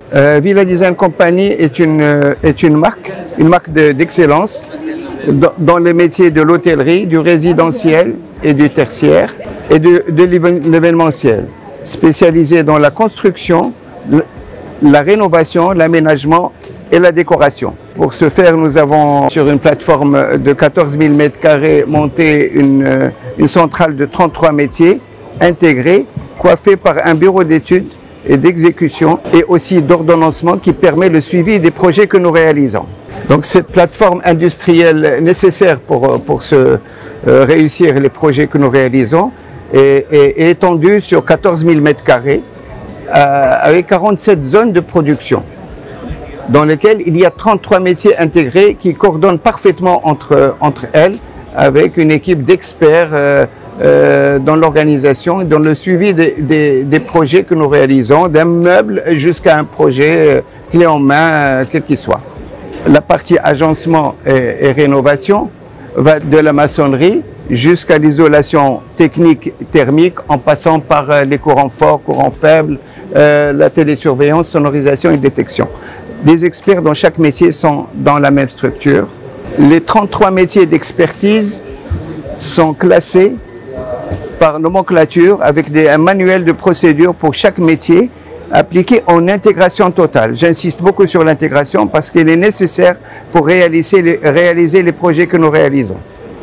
Villa Design Company est une marque d'excellence dans les métiers de l'hôtellerie, du résidentiel et du tertiaire et de l'événementiel, spécialisée dans la construction, la rénovation, l'aménagement et la décoration. Pour ce faire, nous avons sur une plateforme de 14 000 m² monté une centrale de 33 métiers intégrée, coiffée par un bureau d'études et d'exécution et aussi d'ordonnancement qui permet le suivi des projets que nous réalisons. Donc cette plateforme industrielle nécessaire pour réussir les projets que nous réalisons est étendue sur 14 000 m² avec 47 zones de production dans lesquelles il y a 33 métiers intégrés qui coordonnent parfaitement entre elles avec une équipe d'experts dans l'organisation et dans le suivi des projets que nous réalisons, d'un meuble jusqu'à un projet clé en main, quel qu'il soit. La partie agencement et rénovation va de la maçonnerie jusqu'à l'isolation technique thermique en passant par les courants forts, courants faibles, la télésurveillance, sonorisation et détection. Des experts dans chaque métier sont dans la même structure. Les 33 métiers d'expertise sont classés par nomenclature avec un manuel de procédure pour chaque métier appliqué en intégration totale. J'insiste beaucoup sur l'intégration parce qu'elle est nécessaire pour réaliser les projets que nous réalisons,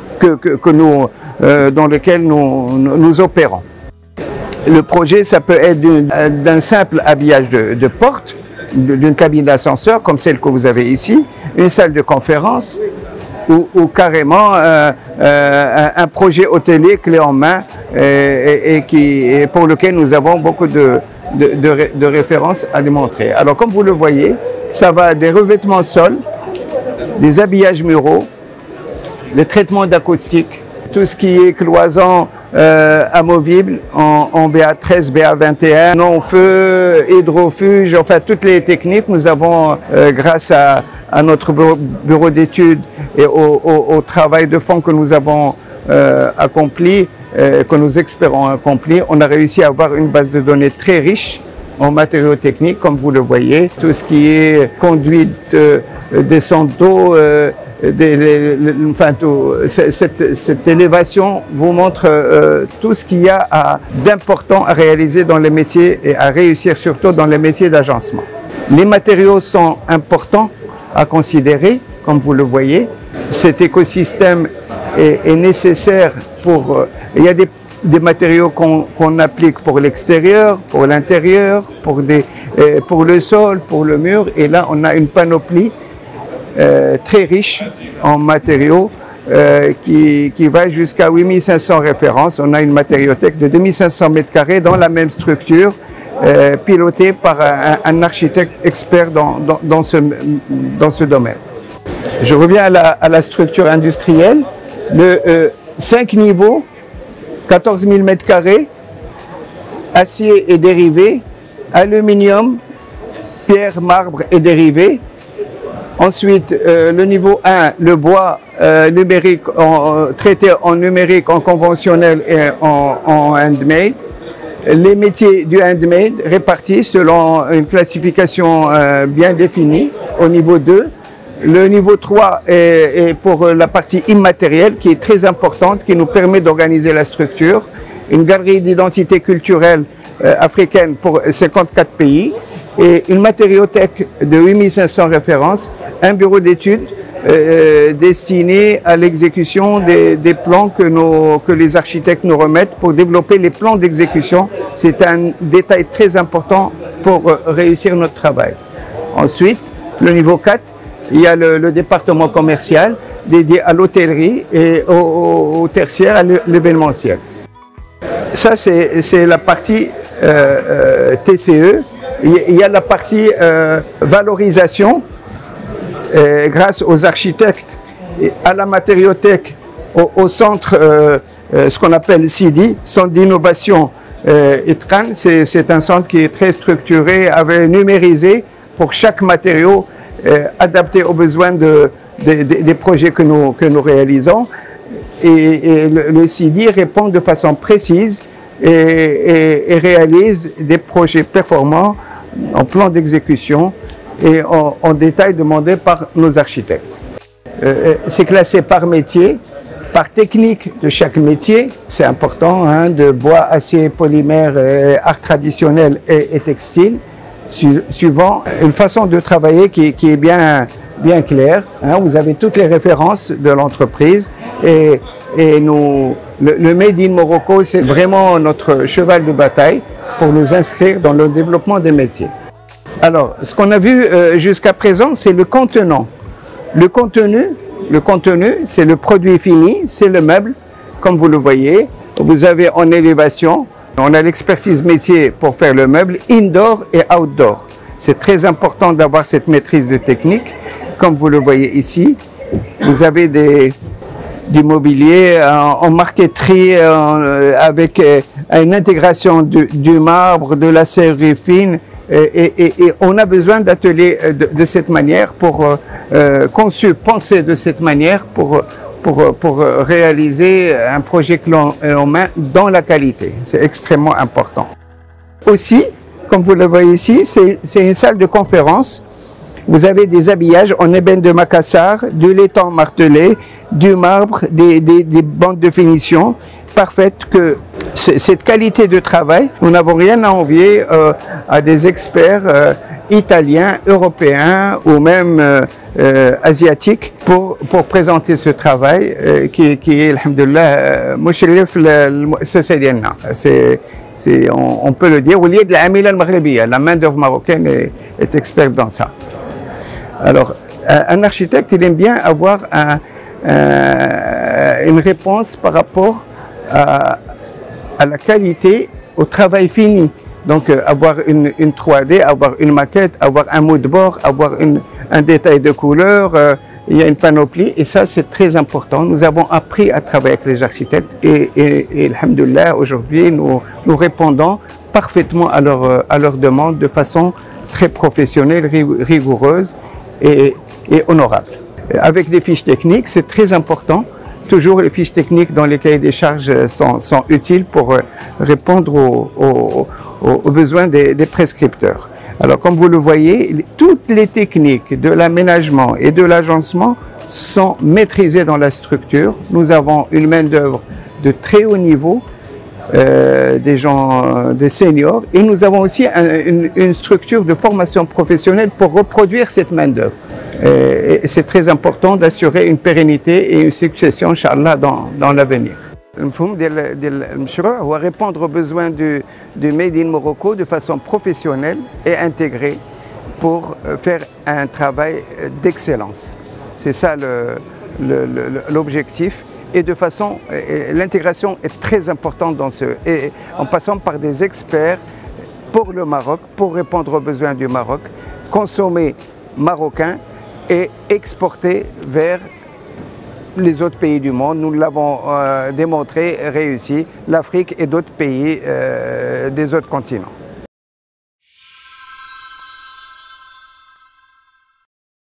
dans lesquels nous opérons. Le projet, ça peut être d'un simple habillage de porte, d'une cabine d'ascenseur comme celle que vous avez ici, une salle de conférence, ou carrément un projet hôtelier clé en main et pour lequel nous avons beaucoup de références à démontrer. Alors comme vous le voyez, ça va des revêtements sol, des habillages muraux, les traitements d'acoustique, tout ce qui est cloison amovible en BA13, BA21, non-feu, hydrofuge, enfin toutes les techniques. Nous avons, grâce à notre bureau d'études et au travail de fond que nous avons accompli, que nous espérons accomplir, on a réussi à avoir une base de données très riche en matériaux techniques, comme vous le voyez. Tout ce qui est conduite, descente d'eau, cette élévation vous montre tout ce qu'il y a d'important à réaliser dans les métiers et à réussir surtout dans les métiers d'agencement. Les matériaux sont importants à considérer, comme vous le voyez. Cet écosystème est nécessaire pour... il y a des matériaux qu'on applique pour l'extérieur, pour l'intérieur, pour le sol, pour le mur. Et là, on a une panoplie très riche en matériaux qui va jusqu'à 8500 références. On a une matériothèque de 2500 m² dans la même structure, pilotée par un architecte expert dans ce domaine. Je reviens à la structure industrielle. 5 niveaux, 14 000 m², acier et dérivés, aluminium, pierre, marbre et dérivés. Ensuite, le niveau 1, le bois numérique, traité en numérique, en conventionnel et en handmade. Les métiers du handmade répartis selon une classification bien définie au niveau 2. Le niveau 3 est pour la partie immatérielle qui est très importante, qui nous permet d'organiser la structure. Une galerie d'identité culturelle africaine pour 54 pays et une matériothèque de 8500 références, un bureau d'études destiné à l'exécution des plans que les architectes nous remettent pour développer les plans d'exécution. C'est un détail très important pour réussir notre travail. Ensuite, le niveau 4, il y a le département commercial dédié à l'hôtellerie et au tertiaire, à l'événementiel. Ça, c'est la partie TCE. Il y a la partie valorisation grâce aux architectes, et à la matériothèque, au centre, ce qu'on appelle CIDI, Centre d'innovation ITRAN. C'est un centre qui est très structuré, numérisé pour chaque matériau, adapté aux besoins des projets que nous réalisons. Et le CIDI répond de façon précise et réalise des projets performants en plan d'exécution et en détail demandé par nos architectes. C'est classé par métier, par technique de chaque métier. C'est important, hein, de bois, acier, polymère, art traditionnel et textile, suivant une façon de travailler qui est bien claire. Hein. Vous avez toutes les références de l'entreprise et le Made in Morocco, c'est vraiment notre cheval de bataille pour nous inscrire dans le développement des métiers. Alors, ce qu'on a vu jusqu'à présent, c'est le contenant. Le contenu, c'est le produit fini, c'est le meuble, comme vous le voyez. Vous avez en élévation, on a l'expertise métier pour faire le meuble indoor et outdoor. C'est très important d'avoir cette maîtrise de technique, comme vous le voyez ici. Vous avez du mobilier en marqueterie avec une intégration du marbre, de la serrurerie fine. Et on a besoin d'ateliers de cette manière pensés de cette manière pour réaliser un projet clé en main dans la qualité. C'est extrêmement important. Aussi, comme vous le voyez ici, c'est une salle de conférence. Vous avez des habillages en ébène de Macassar, du laiton martelé, du marbre, des bandes de finition parfaites. Que cette qualité de travail, nous n'avons rien à envier à des experts italiens, européens ou même asiatiques pour présenter ce travail qui est, alhamdoulilah, mouchelif l'muassasa dialna. On peut le dire, au lieu de la main-d'œuvre marocaine est experte dans ça. Alors, un architecte, il aime bien avoir une réponse par rapport à la qualité, au travail fini. Donc, avoir une 3D, avoir une maquette, avoir un mood board, avoir un détail de couleur, il y a une panoplie, et ça, c'est très important. Nous avons appris à travailler avec les architectes et alhamdoulilah, aujourd'hui, nous répondons parfaitement à leurs demandes de façon très professionnelle, rigoureuse et honorable. Avec des fiches techniques, c'est très important. Toujours les fiches techniques dans les cahiers des charges sont utiles pour répondre aux besoins des prescripteurs. Alors, comme vous le voyez, toutes les techniques de l'aménagement et de l'agencement sont maîtrisées dans la structure. Nous avons une main-d'œuvre de très haut niveau, des seniors, et nous avons aussi une structure de formation professionnelle pour reproduire cette main-d'œuvre. C'est très important d'assurer une pérennité et une succession, Inch'Allah, dans l'avenir. المفهوم ديال المشروع هو répondre aux besoins du Made in Morocco de façon professionnelle et intégrée pour faire un travail d'excellence. C'est ça l'objectif. Et de façon, l'intégration est très importante en passant par des experts pour le Maroc, pour répondre aux besoins du Maroc, consommer marocain et exporter vers les autres pays du monde. Nous l'avons démontré, réussi, l'Afrique et d'autres pays des autres continents.